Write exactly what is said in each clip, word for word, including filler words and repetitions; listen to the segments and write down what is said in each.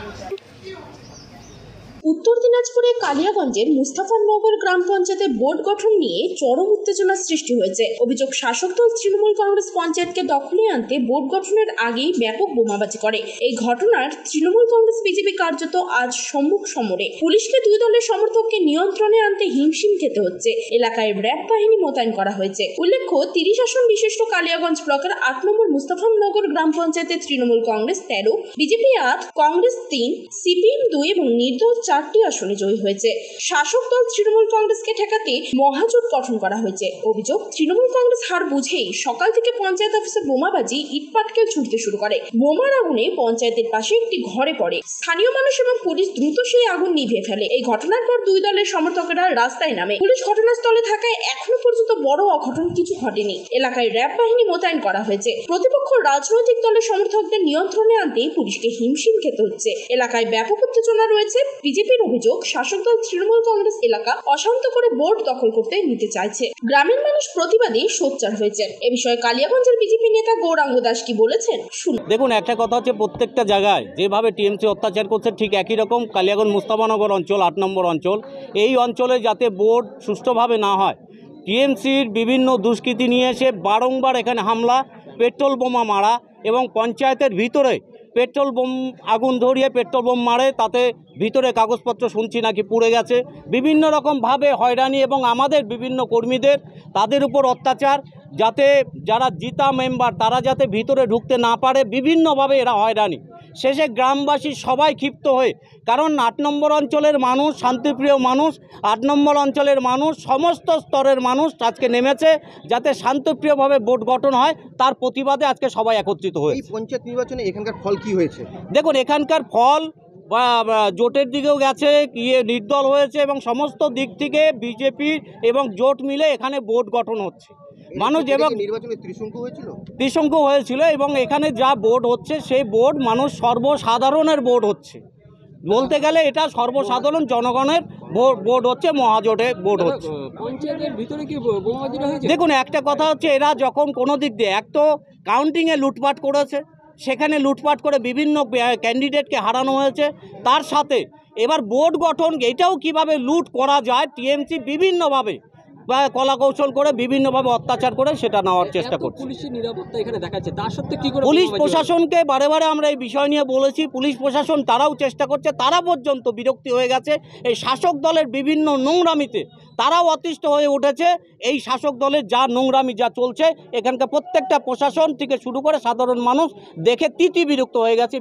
উত্তর দিনাজপুরে কালিয়াগঞ্জের মুস্তাফানগর গ্রাম পঞ্চায়েতে বোর্ড গঠন নিয়ে চরম উত্তেজনার সৃষ্টি হয়েছে। অভিযোগ, শাসক দল তৃণমূল কংগ্রেস পঞ্চায়েতকে দখলে আনতে বোর্ড গঠনের আগেই ব্যাপক বোমাবাজি করে। এই ঘটনার তৃণমূল কংগ্রেস বিজেপি কার্যত আজ সম্মুখ সমরে। পুলিশকে দুই দলের সমর্থককে নিয়ন্ত্রণে আনতে হিমশিম খেতে হচ্ছে। এলাকায় র্যাব বাহিনী মোতায়েন করা হয়েছে। উল্লেখ্য, তিরিশ আসন বিশিষ্ট কালিয়াগঞ্জ ব্লকের আট নম্বর মুস্তাফানগর গ্রাম পঞ্চায়েতে তৃণমূল কংগ্রেস তেরো, বিজেপি আট, কংগ্রেস তিন, সিপিএম দুই এবং নির্দল চারটি আসনে জয়ী হয়েছে। শাসক দল তৃণমূল কংগ্রেসকে ঠেকাতে মহাজোট গঠন করা হয়েছে। অভিযোগ, তৃণমূল কংগ্রেস হার বুঝেই সকাল থেকে পঞ্চায়েত অফিসে বোমাবাজি, ইটপাটকেল ছুটতে শুরু করে। বোমার আগুনে পঞ্চায়েতের পাশে একটি ঘরে পড়ে। স্থানীয় মানুষ এবং পুলিশ দ্রুত সেই আগুন নিভিয়ে ফেলে। এই ঘটনার পর দুই দলের সমর্থকেরা রাস্তায় নামে। পুলিশ ঘটনাস্থলে থাকায় এখনো পর্যন্ত বড় অঘটন কিছু ঘটেনি। এলাকায় র্যাব বাহিনী মোতায়েন করা হয়েছে। প্রতিপক্ষ রাজনৈতিক দলের সমর্থকদের নিয়ন্ত্রণে আনতে পুলিশকে হিমশিম খেতে হচ্ছে। এলাকায় ব্যাপক উত্তেজনা রয়েছে। বিজেপির অভিযোগ, শাসক দল তৃণমূল কংগ্রেস এলাকা অশান্ত করে বোর্ড দখল করতে নিতে চাইছে। গ্রামের মানুষ প্রতিবাদী সোচ্চার হয়েছে। এ বিষয়ে কালিয়াগঞ্জের বিজেপি নেতা গৌরাঙ্গ দাস কি বলেছেন শুনুন। দেখুন, একটা কথা হচ্ছে, প্রত্যেকটা জায়গায় যেভাবে টিএমসি অত্যাচার করছে ঠিক একই রকম কালিয়াগঞ্জ মুস্তাফানগর অঞ্চল আট নম্বর অঞ্চল, এই অঞ্চলে যাতে বোর্ড সুষ্ঠুভাবে না হয়, টিএমসির বিভিন্ন দুষ্কৃতি নিয়ে এসে বারংবার এখানে হামলা, পেট্রোল বোমা মারা এবং পঞ্চায়েতের ভিতরে পেট্রোল বোম আগুন ধরিয়ে পেট্রোল বোম মারে, তাতে ভিতরে কাগজপত্র শুনছি নাকি পুড়ে গেছে। বিভিন্ন রকমভাবে হয়রানি এবং আমাদের বিভিন্ন কর্মীদের তাদের উপর অত্যাচার, যাতে যারা জিতা মেম্বার তারা যাতে ভিতরে ঢুকতে না পারে, বিভিন্নভাবে এরা হয়রানি। শেষে গ্রামবাসী সবাই ক্ষিপ্ত হয়ে, কারণ আট নম্বর অঞ্চলের মানুষ শান্তিপ্রিয় মানুষ, আট নম্বর অঞ্চলের মানুষ সমস্ত স্তরের মানুষ আজকে নেমেছে যাতে শান্তিপ্রিয়ভাবে বোর্ড গঠন হয়, তার প্রতিবাদে আজকে সবাই একত্রিত হয়েছে। এই পঞ্চায়েত নির্বাচনে এখানকার ফল কি হয়েছে? দেখুন, এখানকার ফল বা জোটের দিকেও গেছে, ইয়ে নির্দল হয়েছে এবং সমস্ত দিক থেকে বিজেপি এবং জোট মিলে এখানে বোর্ড গঠন হচ্ছে। মানুষ এবং নির্বাচনে ত্রিশঙ্কু হয়েছিল ত্রিশঙ্কু হয়েছিল এবং এখানে যা বোর্ড হচ্ছে সেই বোর্ড মানুষ সর্বসাধারণের বোর্ড হচ্ছে, বলতে গেলে এটা সর্বসাধারণ জনগণের বোর্ড হচ্ছে, মহাজোটে বোর্ড হচ্ছে। পঞ্চায়েতের ভিতরে কি বোমাবাজিটা হয়েছে? দেখুন, একটা কথা হচ্ছে, এরা যখন কোনো দিক দিয়ে এক তো কাউন্টিংয়ে লুটপাট করেছে, সেখানে লুটপাট করে বিভিন্ন ক্যান্ডিডেটকে হারানো হয়েছে, তার সাথে এবার বোর্ড গঠন এটাও কিভাবে লুট করা যায়, টিএমসি বিভিন্নভাবে বা কলা কৌশল করে বিভিন্নভাবে অত্যাচার করে সেটা নেওয়ার চেষ্টা করছে। পুলিশের নিরাপত্তা এখানে দেখাচ্ছে, তার সত্ত্বেও কি করে পুলিশ প্রশাসনকে বারে বারে আমরা এই বিষয় নিয়ে বলেছি, পুলিশ প্রশাসন তারাও চেষ্টা করছে, তারা পর্যন্ত বিরক্তি হয়ে গেছে এই শাসক দলের বিভিন্ন নোংরামিতে, তারাও অতিষ্ঠ হয়ে উঠেছে। এই শাসক দলের যা নোংরামি যা চলছে, এখানকার প্রত্যেকটা প্রশাসন থেকে শুরু করে সাধারণ মানুষ দেখে তিতি বিরক্ত হয়ে গেছে।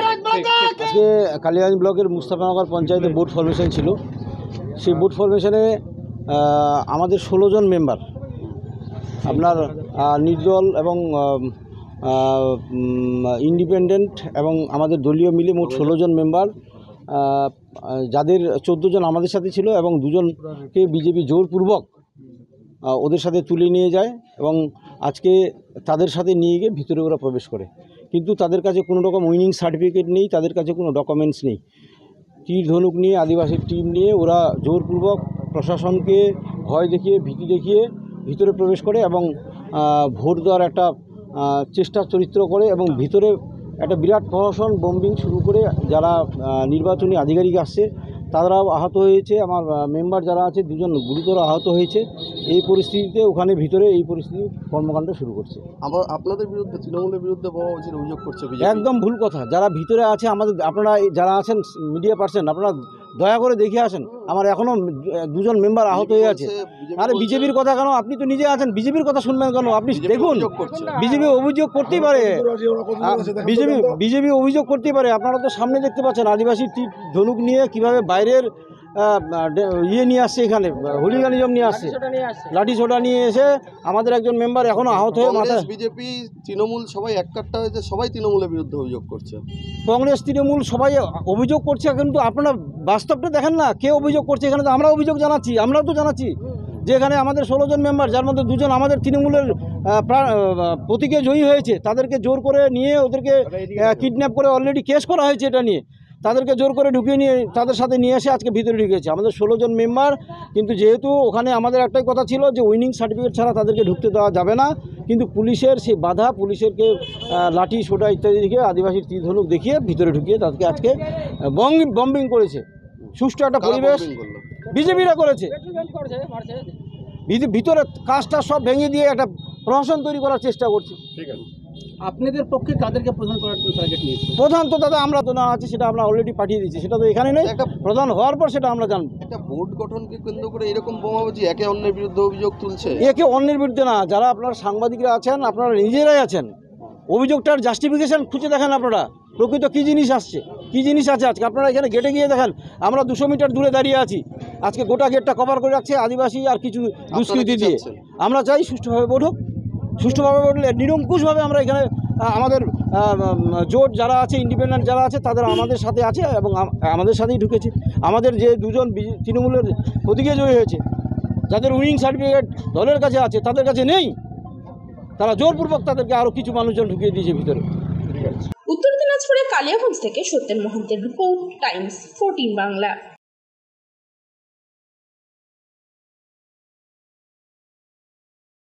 আজকে কালিয়াগঞ্জ ব্লকের মুস্তাফানগর পঞ্চায়েতে বোর্ড ফরমেশন ছিল। সেই বোর্ড ফরমেশনে আমাদের ষোলো জন মেম্বার, আপনার নির্দল এবং ইন্ডিপেন্ডেন্ট এবং আমাদের দলীয় মিলে মোট ষোলো জন মেম্বার, যাদের চোদ্দো জন আমাদের সাথে ছিল এবং দুজনকে বিজেপি জোরপূর্বক ওদের সাথে তুলে নিয়ে যায় এবং আজকে তাদের সাথে নিয়ে গিয়ে ভিতরে ওরা প্রবেশ করে। কিন্তু তাদের কাছে কোনো রকম উইনিং সার্টিফিকেট নেই, তাদের কাছে কোনো ডকুমেন্টস নেই। তীর ধনুক নিয়ে আদিবাসীর টিম নিয়ে ওরা জোরপূর্বক প্রশাসনকে ভয় দেখিয়ে ভীতি দেখিয়ে ভিতরে প্রবেশ করে এবং ভোট দেওয়ার একটা চেষ্টা চরিত্র করে এবং ভিতরে একটা বিরাট প্রশাসন বম্বিং শুরু করে। যারা নির্বাচনী আধিকারিক আসছে তারাও আহত হয়েছে, আমার মেম্বার যারা আছে দুজন গুরুতর আহত হয়েছে। এই পরিস্থিতিতে ওখানে ভিতরে এই পরিস্থিতি কর্মকাণ্ড শুরু করছে। আবার আপনাদের বিরুদ্ধে তৃণমূলের বিরুদ্ধে বোমাবাজির অভিযোগ করছে। একদম ভুল কথা। যারা ভিতরে আছে আমাদের, আপনারা যারা আছেন মিডিয়া পার্সন, আপনারা দয়া করে দেখে আসেন, আমার এখনও দুজন মেম্বার আহত হয়ে আছে। আরে বিজেপির কথা কেন, আপনি তো নিজে আছেন, বিজেপির কথা শুনবেন কেন? আপনি দেখুন, বিজেপি অভিযোগ করতেই পারে, বিজেপি বিজেপি অভিযোগ করতেই পারে। আপনারা তো সামনে দেখতে পাচ্ছেন আদিবাসী ধনুক নিয়ে কীভাবে বাইরের ইয়ে নিয়ে আসছে, এখানে হুলিগানিজম নিয়ে আসছে, লাঠি ছোটা নিয়ে এসে আমাদের একজন মেম্বার এখনও আহত হয়ে মাথা। বিজেপি তৃণমূল সবাই এককাট্টা হয়েছে, সবাই তৃণমূলের বিরুদ্ধে অভিযোগ করছে। কংগ্রেস তৃণমূল সবাই অভিযোগ করছে, কিন্তু আপনারা বাস্তবটা দেখেন না, কে অভিযোগ করছে। এখানে তো আমরা অভিযোগ জানাচ্ছি, আমরাও তো জানাচ্ছি যে এখানে আমাদের ষোলো জন মেম্বার, যার মধ্যে দুজন আমাদের তৃণমূলের প্রতীকে জয়ী হয়েছে, তাদেরকে জোর করে নিয়ে ওদেরকে কিডন্যাপ করে অলরেডি কেস করা হয়েছে এটা নিয়ে। তাদেরকে জোর করে ঢুকিয়ে নিয়ে তাদের সাথে নিয়ে এসে আজকে ভিতরে ঢুকিয়েছে। আমাদের ষোলো জন মেম্বার, কিন্তু যেহেতু ওখানে আমাদের একটাই কথা ছিল যে উইনিং সার্টিফিকেট ছাড়া তাদেরকে ঢুকতে দেওয়া যাবে না, কিন্তু পুলিশের সেই বাধা, পুলিশেরকে লাঠি সোটা ইত্যাদি দেখিয়ে আদিবাসীর তীর ধনুক দেখিয়ে ভিতরে ঢুকিয়ে তাদেরকে আজকে বম্বিং বম্বিং করেছে। সুষ্ঠু একটা কারা পরিবেশ bombing করলো? বিজেপিরা করেছে। ভিত- ভিতরে কাজটা সব ভেঙে দিয়ে একটা প্রহসন তৈরি করার চেষ্টা করছে। আপনাদের পক্ষে কাদেরকে প্রধান করার টার্গেট নিয়েছে? প্রধান তো দাদা আমরা তো না আছে, সেটা আমরা অলরেডি পাঠিয়ে দিচ্ছি, সেটা তো এখানে নেই। একটা প্রধান হওয়ার পর সেটা আমরা জানবো। একটা বোর্ড গঠনকে কেন্দ্র করে এরকম বোমাবাজি একে অন্যের বিরুদ্ধে অভিযোগ তুলছে। একে অন্যের বিরুদ্ধে না, যারা আপনার সাংবাদিকরা আছেন আপনারা নিজেরাই আছেন, অভিযোগটার জাস্টিফিকেশন খুঁজে দেখেন আপনারা, প্রকৃত কী জিনিস আসছে, কী জিনিস আছে। আজকে আপনারা এখানে গেটে গিয়ে দেখেন, আমরা দুশো মিটার দূরে দাঁড়িয়ে আছি, আজকে গোটা গেটটা কভার করে রাখছে আদিবাসী আর কিছু দুষ্কৃতি দিয়ে। চাচ্ছেন? আমরা চাই সুষ্ঠুভাবে বলুক, সুষ্ঠুভাবে বললে নিরঙ্কুশভাবে আমরা এখানে আ, আমাদের আ, উম, জোট যারা আছে, ইন্ডিপেন্ডেন্ট যারা আছে, তাদের আমাদের সাথে আছে এবং আম- আমাদের সাথেই ঢুকেছে। আমাদের যে দুজন বি- তৃণমূলের প্রতীকে জয়ী হয়েছে, যাদের উইনিং সার্টিফিকেট দলের কাছে আছে, তাদের কাছে নেই, তারা জোরপূর্বক তাদেরকে আরও কিছু মানুষজন ঢুকিয়ে দিয়েছে ভিতরে। উত্তর দিনাজপুরের কালিয়াগঞ্জ থেকে সত্যেন মহন্তের রিপোর্ট, টাইমস ফোরটিন বাংলা।